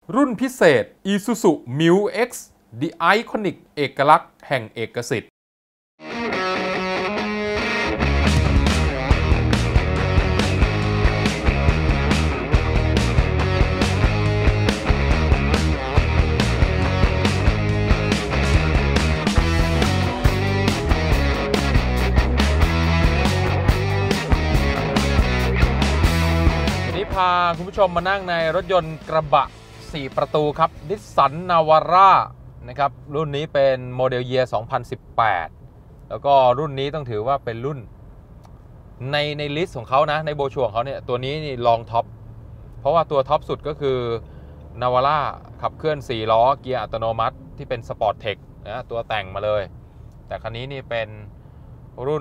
รุ่นพิเศษ Isuzu Mu-X The Iconic เอกลักษณ์แห่งเอกสิทธิ์พาคุณผู้ชมมานั่งในรถยนต์กระบะ4ประตูครับ Nissan Navara นะครับรุ่นนี้เป็นโมเดลเยียร์ 2018 แล้วก็รุ่นนี้ต้องถือว่าเป็นรุ่นในลิสต์ของเขานะในโบชัวของเขาเนี่ยตัวนี้นี่ลองท็อปเพราะว่าตัวท็อปสุดก็คือ Navara ขับเคลื่อน4ล้อเกียร์อัตโนมัติที่เป็น Sport Tech นะตัวแต่งมาเลยแต่คันนี้นี่เป็นรุ่น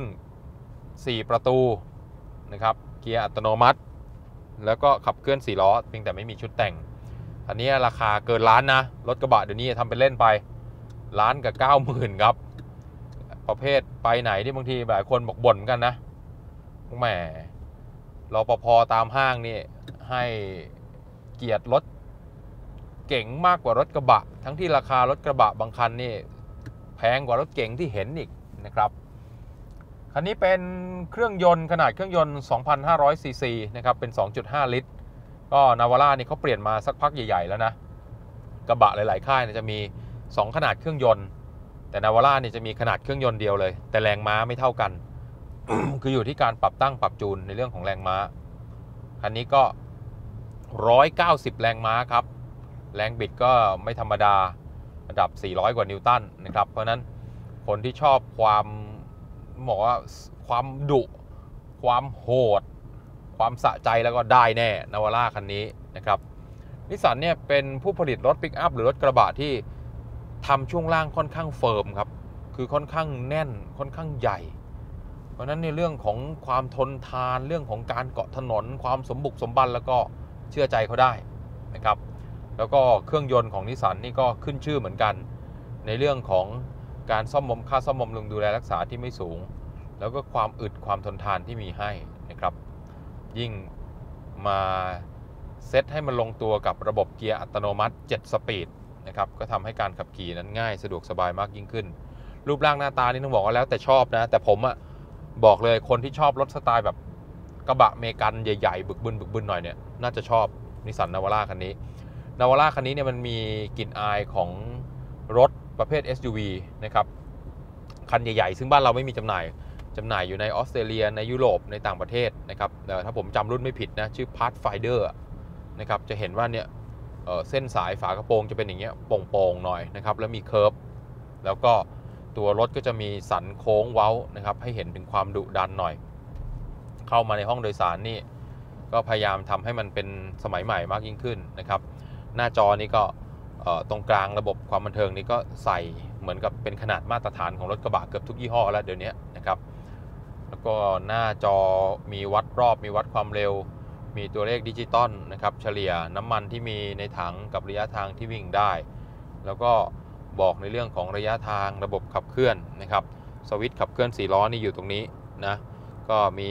4ประตูนะครับเกียร์อัตโนมัติแล้วก็ขับเคลื่อน4ล้อเพียงแต่ไม่มีชุดแต่งอันนี้ราคาเกินล้านนะรถกระบะเดี๋ยวนี้ทำเป็นเล่นไปล้านกับ 90,000 ครับประเภทไปไหนที่บางทีหลายคนบอกบ่นกันนะแหมรปภ.ตามห้างนี่ให้เกียรติรถเก๋งมากกว่ารถกระบะทั้งที่ราคารถกระบะบางคันนี่แพงกว่ารถเก๋งที่เห็นอีกนะครับคันนี้เป็นเครื่องยนต์ขนาดเครื่องยนต์ 2,500 ซีซีนะครับเป็น 2.5 ลิตรก็นาวาร่านี่เขาเปลี่ยนมาสักพักใหญ่ๆแล้วนะกระบะหลายๆค่ายจะมี2ขนาดเครื่องยนต์แต่นาวาร่านี่จะมีขนาดเครื่องยนต์เดียวเลยแต่แรงม้าไม่เท่ากัน คืออยู่ที่การปรับตั้งปรับจูนในเรื่องของแรงม้าคันนี้ก็190แรงม้าครับแรงบิดก็ไม่ธรรมดาระดับ400กว่านิวตันนะครับเพราะนั้นคนที่ชอบความบอกว่าความดุความโหดความสะใจแล้วก็ได้แน่นาวาร่าคันนี้นะครับนิสสันเนี่ยเป็นผู้ผลิตรถปิกอัพหรือรถกระบะที่ทำช่วงล่างค่อนข้างเฟิร์มครับคือค่อนข้างแน่นค่อนข้างใหญ่เพราะนั้นในเรื่องของความทนทานเรื่องของการเกาะถนนความสมบุกสมบันแล้วก็เชื่อใจเขาได้นะครับแล้วก็เครื่องยนต์ของนิสสันนี่ก็ขึ้นชื่อเหมือนกันในเรื่องของการซ่อมบำรุงค่าซ่อมบำรุงดูแลรักษาที่ไม่สูงแล้วก็ความอึดความทนทานที่มีให้นะครับยิ่งมาเซตให้มันลงตัวกับระบบเกียร์อัตโนมัติ7สปีดนะครับก็ทำให้การขับขี่นั้นง่ายสะดวกสบายมากยิ่งขึ้นรูปร่างหน้าตานี่ต้องบอกว่าแล้วแต่ชอบนะแต่ผมบอกเลยคนที่ชอบรถสไตล์แบบกระบะเมกันใหญ่ๆบึกบึนหน่อยเนี่ยน่าจะชอบนิสสันนาวาร่าคันนี้นาวาร่าคันนี้เนี่ยมันมีกลิ่นอายของรถประเภท SUV นะครับคันใหญ่ๆซึ่งบ้านเราไม่มีจำหน่ายอยู่ในออสเตรเลียในยุโรปในต่างประเทศนะครับถ้าผมจำรุ่นไม่ผิดนะชื่อ Pathfinder นะครับจะเห็นว่าเนี่ยเส้นสายฝากระโปรงจะเป็นอย่างเงี้ยโป่งๆหน่อยนะครับแล้วมีเคิร์ฟแล้วก็ตัวรถก็จะมีสันโค้งเว้านะครับให้เห็นถึงความดุดันหน่อยเข้ามาในห้องโดยสารนี่ก็พยายามทำให้มันเป็นสมัยใหม่มากยิ่งขึ้นนะครับหน้าจอนี่ก็ตรงกลางระบบความบันเทิงนี่ก็ใส่เหมือนกับเป็นขนาดมาตรฐานของรถกระบะเกือบทุกยี่ห้อแล้วเดี๋ยวนี้นะครับแล้วก็หน้าจอมีวัดรอบมีวัดความเร็วมีตัวเลขดิจิตอลนะครับเฉลี่ยน้ำมันที่มีในถังกับระยะทางที่วิ่งได้แล้วก็บอกในเรื่องของระยะทางระบบขับเคลื่อนนะครับสวิตช์ขับเคลื่อน4ล้อนี่อยู่ตรงนี้นะก็มี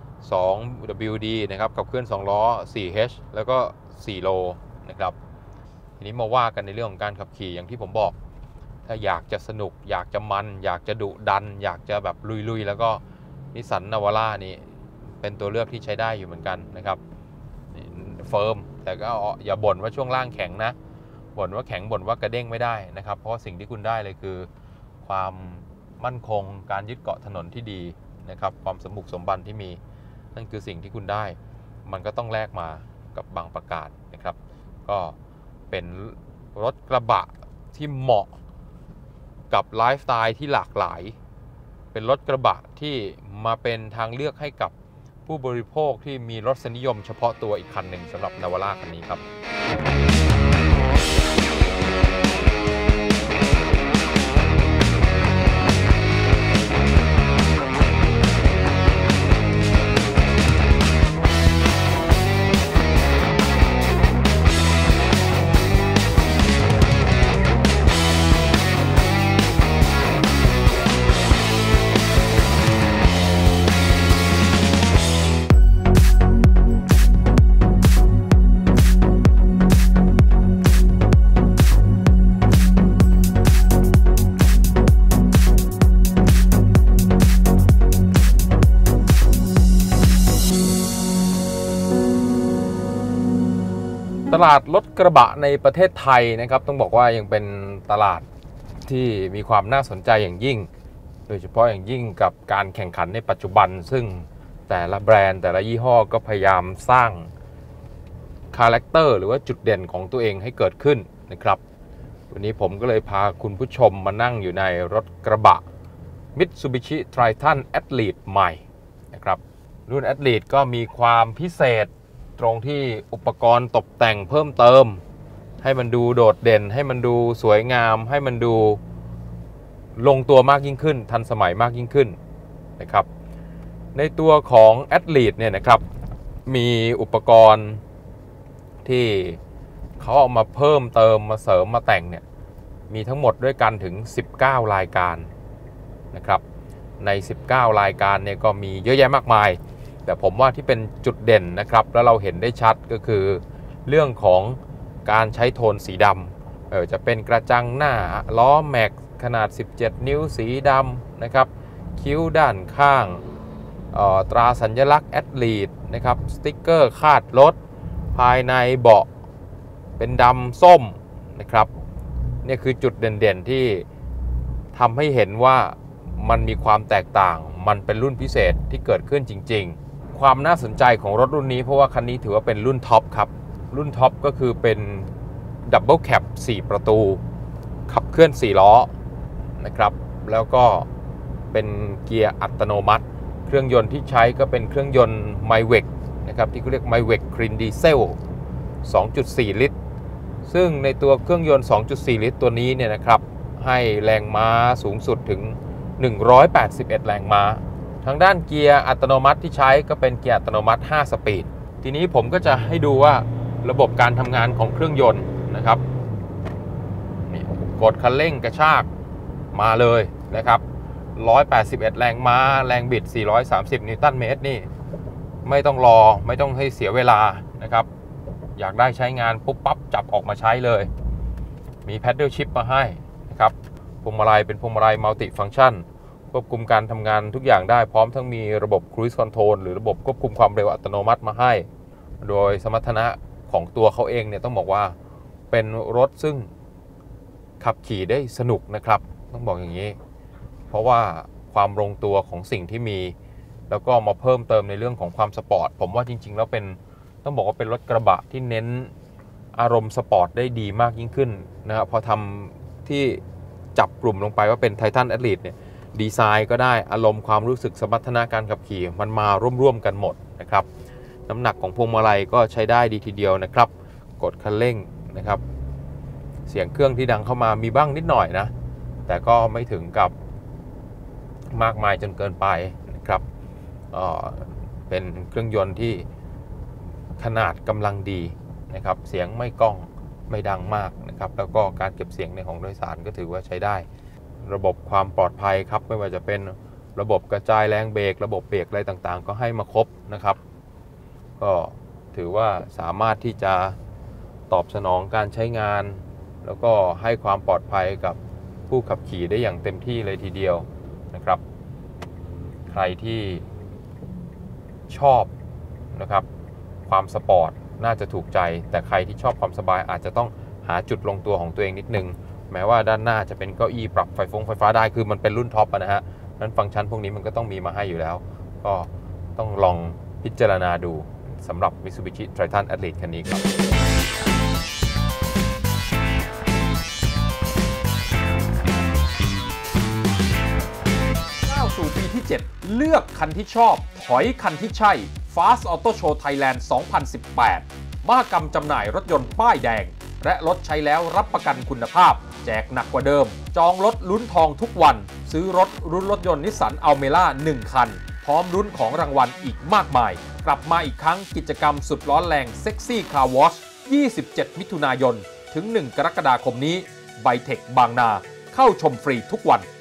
2 WD นะครับขับเคลื่อน2ล้อ 4H แล้วก็4โลนะครับทีนี้มาว่ากันในเรื่องของการขับขี่อย่างที่ผมบอกถ้าอยากจะสนุกอยากจะมันอยากจะดุดันอยากจะแบบลุยๆแล้วก็นิสสันนาวาร่านี่เป็นตัวเลือกที่ใช้ได้อยู่เหมือนกันนะครับเฟิร์มแต่ก็อย่าบ่นว่าช่วงล่างแข็งนะบ่นว่าแข็งบ่นว่ากระเด้งไม่ได้นะครับเพราะว่าสิ่งที่คุณได้เลยคือความมั่นคงการยึดเกาะถนนที่ดีนะครับความสมบุกสมบันที่มีนั่นคือสิ่งที่คุณได้มันก็ต้องแลกมากับบางประการนะครับก็เป็นรถกระบะที่เหมาะกับไลฟ์สไตล์ที่หลากหลายเป็นรถกระบะที่มาเป็นทางเลือกให้กับผู้บริโภคที่มีรสนิยมเฉพาะตัวอีกคันหนึ่งสำหรับนาวาร่าคันนี้ครับตลาดรถกระบะในประเทศไทยนะครับต้องบอกว่ายังเป็นตลาดที่มีความน่าสนใจอย่างยิ่งโดยเฉพาะอย่างยิ่งกับการแข่งขันในปัจจุบันซึ่งแต่ละแบรนด์แต่ละยี่ห้อก็พยายามสร้างคาแรคเตอร์หรือว่าจุดเด่นของตัวเองให้เกิดขึ้นนะครับวันนี้ผมก็เลยพาคุณผู้ชมมานั่งอยู่ในรถกระบะ Mitsubishi Triton Athlete ใหม่นะครับรุ่น Athlete ก็มีความพิเศษตรงที่อุปกรณ์ตกแต่งเพิ่มเติมให้มันดูโดดเด่นให้มันดูสวยงามให้มันดูลงตัวมากยิ่งขึ้นทันสมัยมากยิ่งขึ้นนะครับในตัวของ Athlete เนี่ยนะครับมีอุปกรณ์ที่เขาเอามาเพิ่มเติมมาเสริมมาแต่งเนี่ยมีทั้งหมดด้วยกันถึง19รายการนะครับใน19รายการเนี่ยก็มีเยอะแยะมากมายแต่ผมว่าที่เป็นจุดเด่นนะครับแล้วเราเห็นได้ชัดก็คือเรื่องของการใช้โทนสีดำจะเป็นกระจังหน้าล้อแม็กขนาด17นิ้วสีดำนะครับคิ้วด้านข้างตราสัญลักษณ์แอธลีทนะครับสติ๊กเกอร์คาดรถภายในเบาะเป็นดำส้มนะครับนี่คือจุดเด่นๆที่ทำให้เห็นว่ามันมีความแตกต่างมันเป็นรุ่นพิเศษที่เกิดขึ้นจริงๆความน่าสนใจของรถรุ่นนี้เพราะว่าคันนี้ถือว่าเป็นรุ่นท็อปครับรุ่นท็อปก็คือเป็นดับเบิลแคป4ประตูขับเคลื่อน4ล้อนะครับแล้วก็เป็นเกียร์อัตโนมัติเครื่องยนต์ที่ใช้ก็เป็นเครื่องยนต์ Mavec นะครับที่เขาเรียก Mavec Clean Diesel 2.4 ลิตรซึ่งในตัวเครื่องยนต์ 2.4 ลิตรตัวนี้เนี่ยนะครับให้แรงม้าสูงสุดถึง181แรงม้าทางด้านเกียร์อัตโนมัติที่ใช้ก็เป็นเกียร์อัตโนมัติ5สปีดทีนี้ผมก็จะให้ดูว่าระบบการทำงานของเครื่องยนต์นะครับนี่กดคันเร่งกระชากมาเลยนะครับ181แรงม้าแรงบิด430นิวตันเมตรนี่ไม่ต้องรอไม่ต้องให้เสียเวลานะครับอยากได้ใช้งานปุ๊บปั๊บจับออกมาใช้เลยมีแพดเดิลชิพมาให้นะครับพวงมาลัยเป็นพวงมาลัยมัลติฟังก์ชันควบคุมการทำงานทุกอย่างได้พร้อมทั้งมีระบบ Cruise Control หรือระบบควบคุมความเร็วอัตโนมัติมาให้โดยสมรรถนะของตัวเขาเองเนี่ยต้องบอกว่าเป็นรถซึ่งขับขี่ได้สนุกนะครับต้องบอกอย่างนี้เพราะว่าความลงตัวของสิ่งที่มีแล้วก็มาเพิ่มเติมในเรื่องของความสปอร์ตผมว่าจริงๆแล้วเป็นต้องบอกว่าเป็นรถกระบะที่เน้นอารมณ์สปอร์ตได้ดีมากยิ่งขึ้นนะครับพอทำที่จับกลุ่มลงไปว่าเป็น Titan Athlete เนี่ยดีไซน์ก็ได้อารมณ์ความรู้สึกสมรรถนะการขับขี่มันมาร่วมๆกันหมดนะครับน้ำหนักของพวงมาลัยก็ใช้ได้ดีทีเดียวนะครับกดคันเร่งนะครับเสียงเครื่องที่ดังเข้ามามีบ้างนิดหน่อยนะแต่ก็ไม่ถึงกับมากมายจนเกินไปนะครับเป็นเครื่องยนต์ที่ขนาดกำลังดีนะครับเสียงไม่ก้องไม่ดังมากนะครับแล้วก็การเก็บเสียงในห้องโดยสารก็ถือว่าใช้ได้ระบบความปลอดภัยครับไม่ว่าจะเป็นระบบกระจายแรงเบรกระบบเบรกอะไรต่างๆก็ให้มาครบนะครับก็ถือว่าสามารถที่จะตอบสนองการใช้งานแล้วก็ให้ความปลอดภัยกับผู้ขับขี่ได้อย่างเต็มที่เลยทีเดียวนะครับใครที่ชอบนะครับความสปอร์ตน่าจะถูกใจแต่ใครที่ชอบความสบายอาจจะต้องหาจุดลงตัวของตัวเองนิดนึงแม้ว่าด้านหน้าจะเป็นเก้าอี้ปรับไฟฟ้าได้คือมันเป็นรุ่นท็อปนะฮะนั้นฟังก์ชันพวกนี้มันก็ต้องมีมาให้อยู่แล้วก็ต้องลองพิจารณาดูสำหรับ Mitsubishi Triton Athlete คันนี้ครับสู่ปีที่ 7 เลือกคันที่ชอบถอยคันที่ใช่ Fast Auto Show Thailand 2018 มหกรรมจำหน่ายรถยนต์ป้ายแดงและรถใช้แล้วรับประกันคุณภาพแจกหนักกว่าเดิมจองรถลุ้นทองทุกวันซื้อรถรุ่นรถยนต์นิสสันอัลเมร่า1คันพร้อมลุ้นของรางวัลอีกมากมายกลับมาอีกครั้งกิจกรรมสุดร้อนแรงเซ็กซี่คาร์วอช27 มิถุนายนถึง 1 กรกฎาคมนี้ไบเทคบางนาเข้าชมฟรีทุกวัน